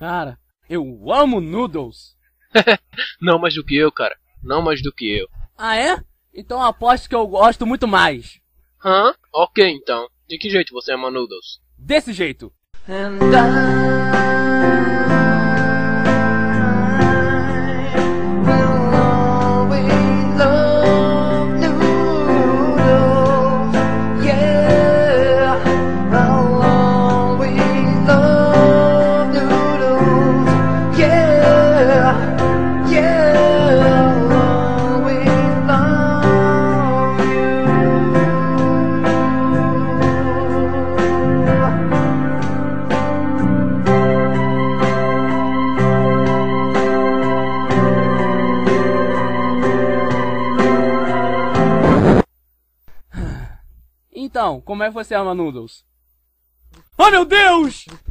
Cara, eu amo noodles. Não mais do que eu, cara. Não mais do que eu. Ah, é? Então aposto que eu gosto muito mais. Hã? Ok, então. De que jeito você ama noodles? Desse jeito. Então, como é que você ama noodles? Oh, meu Deus!